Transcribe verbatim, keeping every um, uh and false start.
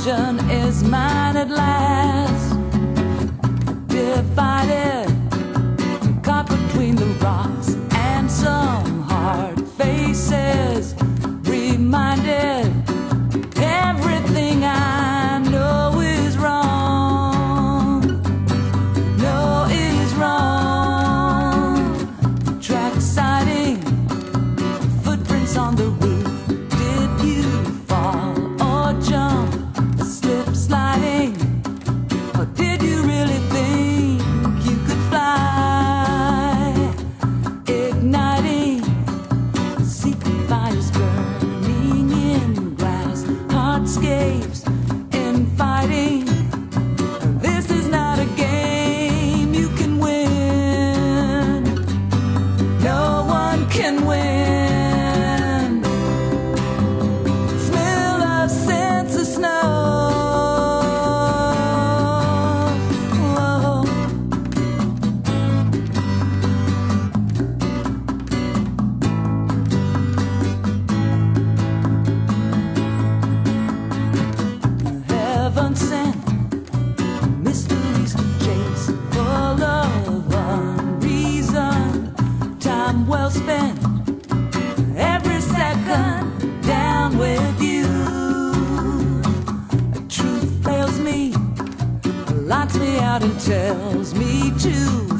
fortune is mine at last. Divided, caught between the rocks and some hard faces. Reminded, everything I know is wrong. No is wrong. Track sighting, footprints on the roof. Did you fall or jump? Slip sliding, or did you really think you could fly? Igniting, secret fires burning in glass, hardscapes infighting. This is not a game you can win. No one can win. Smell of scents of snow. Whoa. Heaven sent mysteries to chase, full of unreason. Time well spent, every second down with you. Truth fails me, locks me out and tells me to